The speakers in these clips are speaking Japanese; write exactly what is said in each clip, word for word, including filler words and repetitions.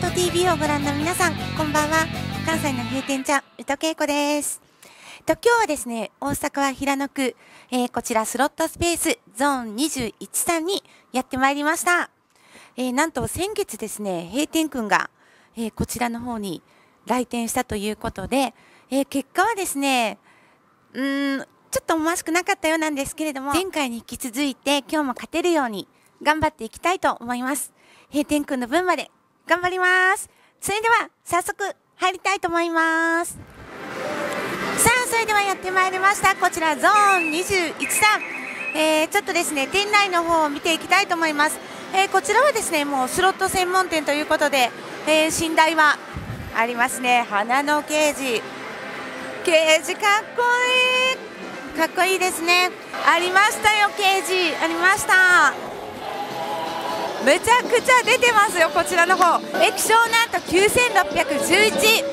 ト ティーブイ をご覧の皆さん、こんばんは。関西の閉店ちゃん、宇戸恵子です。と今日はですね、大阪は平野区、えー、こちらスロットスペースゾーンにじゅういちさんにやってまいりました。えー、なんと先月ですね、閉店くんが、えー、こちらの方に来店したということで、えー、結果はですね、うーん、ちょっと思わしくなかったようなんですけれども、前回に引き続いて今日も勝てるように頑張っていきたいと思います。閉店くんの分まで頑張ります。それでは早速入りたいと思います。さあ、それではやってまいりました。こちらゾーンにじゅういちさん、えー、ちょっとですね、店内の方を見ていきたいと思います。えー、こちらはですね、もうスロット専門店ということで、えー、寝台はありますね。花のケージ、ケージかっこいい、かっこいいですね。ありましたよ、ケージありました。めちゃくちゃ出てますよ、こちらの方。液晶なんときゅうせんろっぴゃくじゅういち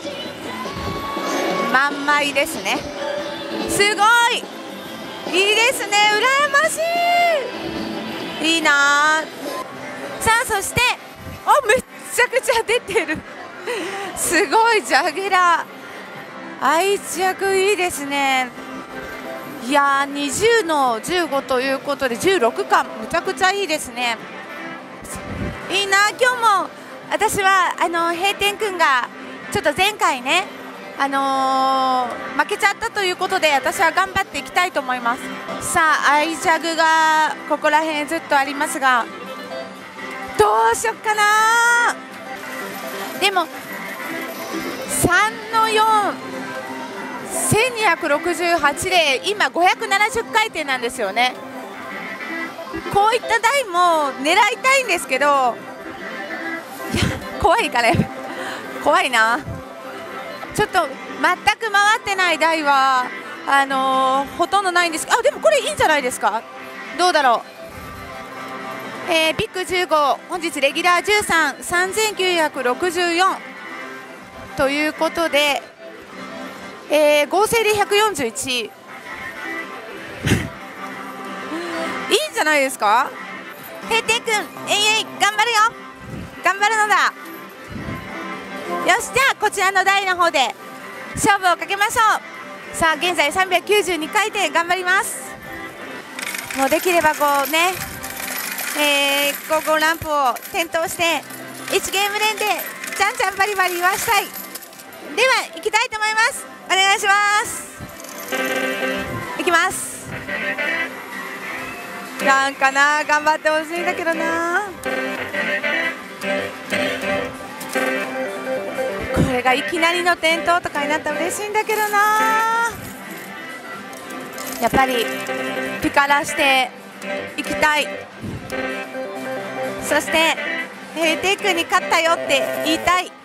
万枚ですね。すごいいいですね、羨ましい、いいな。さあ、そしておめっちゃくちゃ出てるすごいジャゲラ愛着いいですね。いやー、にじゅうのじゅうごということでじゅうろくかん、むちゃくちゃいいですね。いいな。今日も私はあの閉店くんがちょっと前回ね、あのー、負けちゃったということで、私は頑張っていきたいと思います。さあ、愛着がここら辺ずっとありますが、どうしよっかな。でもさんのよん、せんにひゃくろくじゅうはちで今ごひゃくななじゅっかいてんなんですよね。こういった台も狙いたいんですけど、いや怖いから怖いな。ちょっと全く回ってない台はあのー、ほとんどないんです。あ、でもこれいいんじゃないですか。どうだろう。えー、ビッグじゅうご、本日レギュラーじゅうさん、さんぜんきゅうひゃくろくじゅうよんということで、えー、合成でひゃくよんじゅういちいいいんじゃないですか。閉店くん、えいえい頑張るよ、頑張るのだ。よし、じゃあこちらの台の方で勝負をかけましょう。さあ、現在さんびゃくきゅうじゅうにかいてん、頑張ります。もうできればこうね、えー、ゴーゴーランプを点灯していちゲーム連でちゃんちゃんバリバリ言わしたい。では行きたいと思います。お願いします。いきます。なんかな、頑張ってほしいんだけどな。これがいきなりの点灯とかになったら嬉しいんだけどな。やっぱりピカラしていきたい。そして閉店くんに勝ったよって言いたい。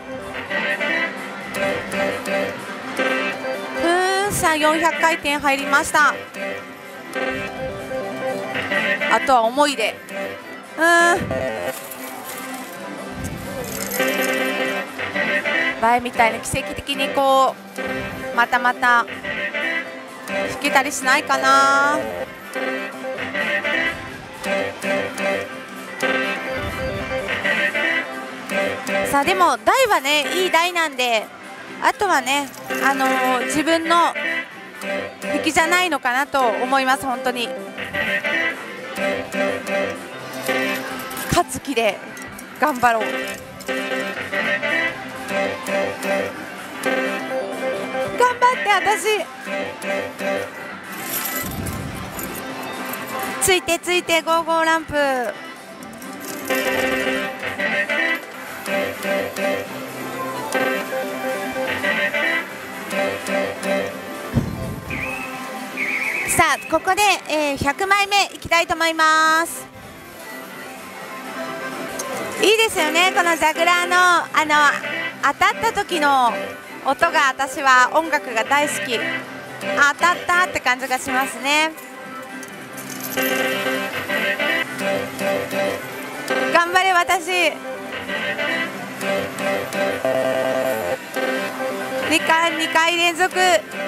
ふーん、さあよんひゃくかいてん入りました。あとは思いで、うーん、前みたいに奇跡的にこうまたまた引けたりしないかな。さあ、でも台はね、いい台なんで、あとはね、あのー、自分の引きじゃないのかなと思います。本当に勝つ気で頑張ろう。頑張って私。ついてついて、ゴーゴーランプ。さあ、ここで、えー、ひゃくまいめいきたいと思います。いいですよね、このジャグラーのあの当たった時の音が、私は音楽が大好き。当たったって感じがしますね。頑張れ私。にかいにかい連続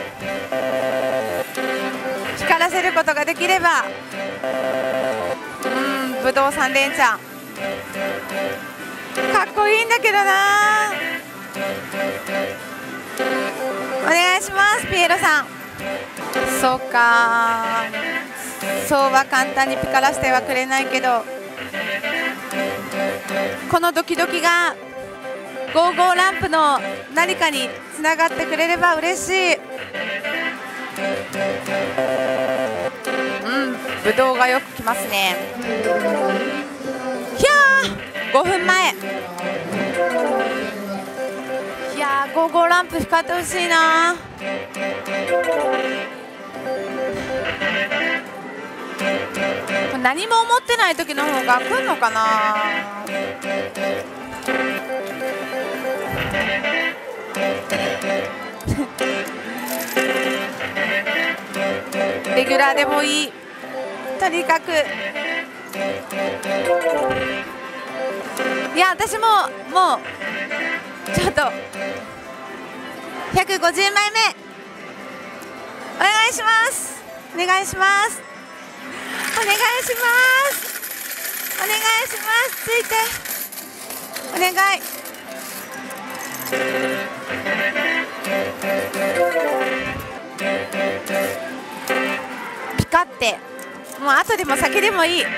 光らせることができれば、うん、ぶどうさん連チャン。 かっこいいんだけどな。お願いします、ピエロさん。そうか、そうは簡単にピカらせてはくれないけど、このドキドキがゴーゴーランプの何かにつながってくれれば嬉しい。うん、ぶどうがよくきますね。いやー、ごふんまえ。いやー、ゴーゴーランプ光ってほしいな。何も思ってない時の方が来るのかな。レギュラーでもいい、とにかく。いや、私ももうちょっとひゃくごじゅうまいめお願いします。お願いします。お願いします。お願いします。ついてお願い。ピカって、もう後でも先でもいい。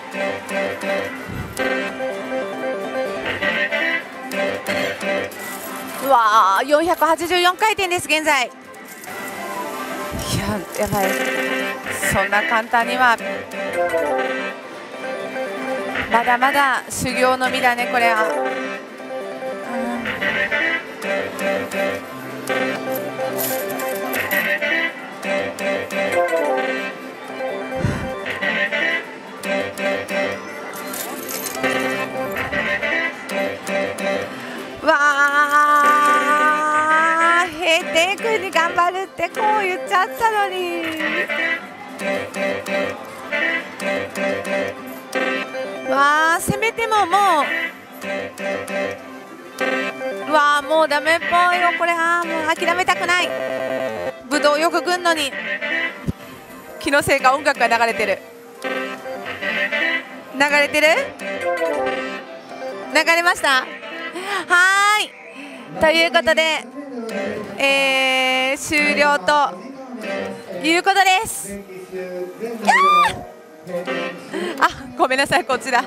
うわー、よんひゃくはちじゅうよんかいてんです現在。いや、やばい、そんな簡単には。まだまだ修行の身だね、これは。うん、わあ、閉店君に頑張るってこう言っちゃったのに。わあ、せめてももう、うわあ、もうダメっぽいよこれ。はもう諦めたくない。ぶどうよくぐんのに気のせいか音楽が流れてる。流れてる流れました。はーい、ということで、えー、終了ということです。あ、ごめんなさい、こちら。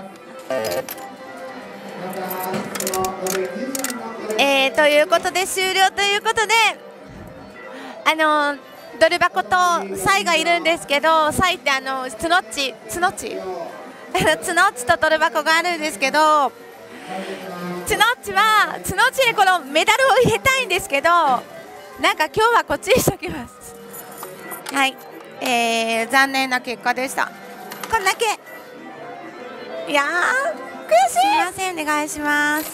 えー、ということで終了ということで、あのドル箱とサイがいるんですけど、サイってあのツノッチツノッチツノッチとドル箱があるんですけど、ツノッチはツノッチにこのメダルを入れたいんですけど、なんか今日はこっちにしときます。はい、えー、残念な結果でした。こんだけ。いやー、悔しい。すみません、お願いします。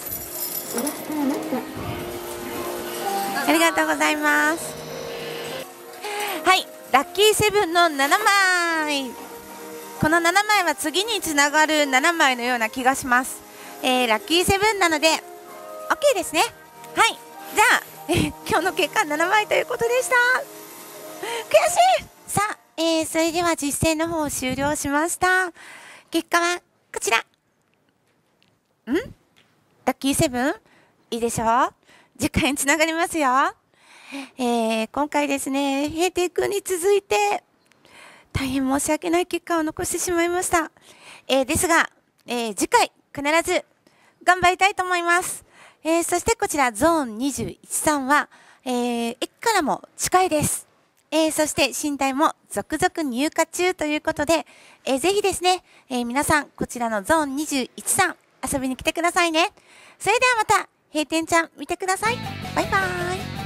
ありがとうございます。はい、ラッキーセブンのななまい。このななまいは次につながるななまいのような気がします。えー、ラッキーセブンなので OK ですね。はい、じゃあ、えー、今日の結果ななまいということでした。悔しい。さあ、えー、それでは実践の方を終了しました。結果はこちら。んラッキーセブンいいでしょう。次回につながりますよ。えー、今回ですね、閉店君に続いて大変申し訳ない結果を残してしまいました。えー、ですが、えー、次回必ず頑張りたいと思います。えー、そしてこちらゾーンにじゅういちさんは、えー、駅からも近いです。えー、そして寝台も続々入荷中ということで、えー、ぜひですね、えー、皆さんこちらのゾーンにじゅういちさん遊びに来てくださいね。それではまた閉店ちゃん見てください。バイバーイ。